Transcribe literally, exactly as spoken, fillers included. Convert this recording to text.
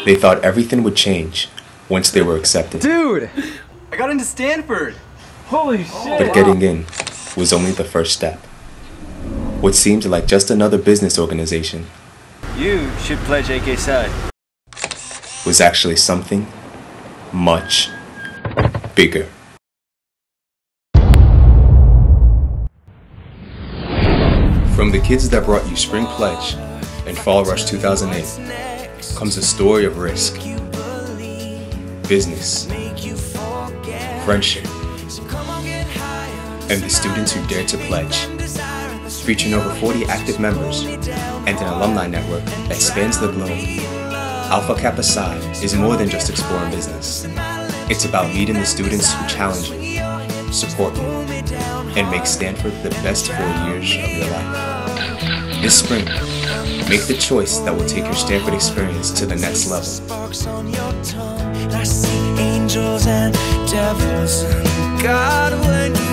They thought everything would change once they were accepted. Dude! I got into Stanford! Holy shit! But getting in was only the first step. What seemed like just another business organization You should pledge A K Psi. was actually something much bigger. From the kids that brought you Spring Pledge and Fall Rush two thousand eight comes a story of risk, business, friendship, and the students who dared to pledge. Featuring over forty active members and an alumni network that spans the globe, Alpha Kappa Psi is more than just exploring business. It's about meeting the students who challenge you, support you, and make Stanford the best four years of your life. This spring, make the choice that will take your Stanford experience to the next level. I see angels and devils. God, when you